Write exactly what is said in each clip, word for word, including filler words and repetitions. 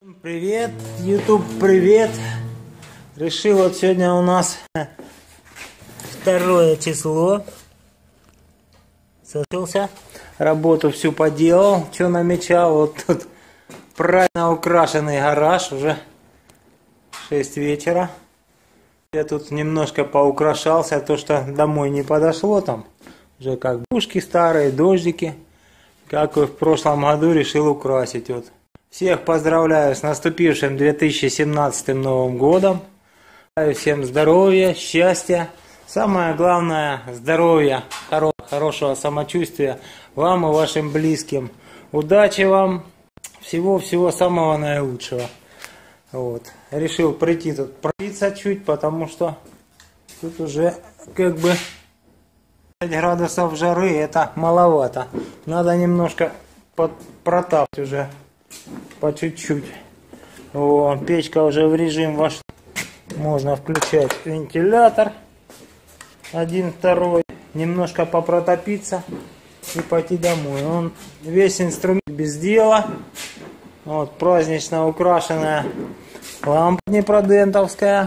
Привет, YouTube, привет! Решил вот сегодня у нас второе число. Соскучился, работу всю поделал, что намечал. Вот тут правильно украшенный гараж, уже шесть вечера. Я тут немножко поукрашался, то что домой не подошло там. Уже как бушки старые, дождики. Как и в прошлом году решил украсить. Вот. Всех поздравляю с наступившим две тысячи семнадцатым Новым годом. Желаю всем здоровья, счастья. Самое главное, здоровья, хоро хорошего самочувствия вам и вашим близким. Удачи вам, всего-всего самого наилучшего. Вот. Решил прийти тут пробиться чуть, потому что тут уже как бы пять градусов жары, это маловато. Надо немножко протапать уже. По чуть-чуть. О, печка уже в режим вошла. Можно включать вентилятор. Один, второй. Немножко попротопиться и пойти домой. Он весь инструмент без дела. Вот празднично украшенная лампа днепродентовская.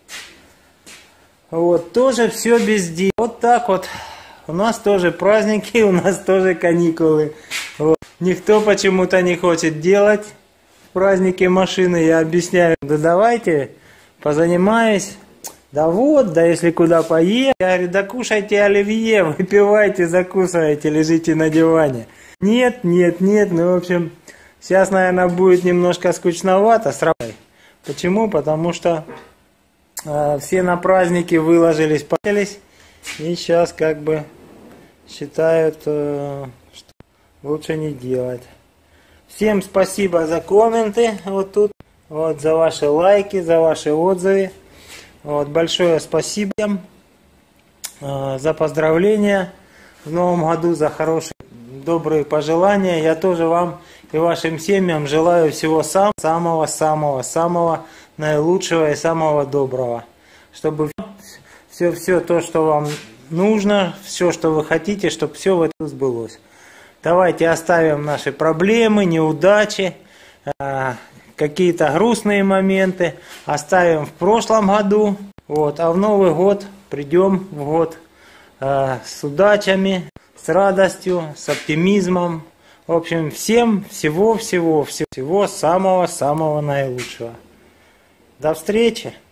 Вот тоже все без дела. Вот так вот. У нас тоже праздники, у нас тоже каникулы. Вот. Никто почему-то не хочет делать в празднике машины. Я объясняю, да давайте позанимаюсь. Да вот, да если куда поехать. Я говорю, да кушайте оливье, выпивайте, закусывайте, лежите на диване. Нет, нет, нет, ну в общем, сейчас, наверное, будет немножко скучновато с работой. Почему? Потому что э, все на праздники выложились, поелись. И сейчас как бы считают, э, что лучше не делать. Всем спасибо за комменты, вот тут, вот за ваши лайки, за ваши отзывы. Вот, большое спасибо э, за поздравления в новом году, за хорошие, добрые пожелания. Я тоже вам и вашим семьям желаю всего самого-самого-самого наилучшего и самого доброго. Чтобы все-все то, что вам нужно, все, что вы хотите, чтобы все в этом сбылось. Давайте оставим наши проблемы, неудачи, э, какие-то грустные моменты оставим в прошлом году. Вот, а в Новый год придем в год э, с удачами, с радостью, с оптимизмом. В общем, всем всего-всего, всего самого-самого наилучшего. До встречи!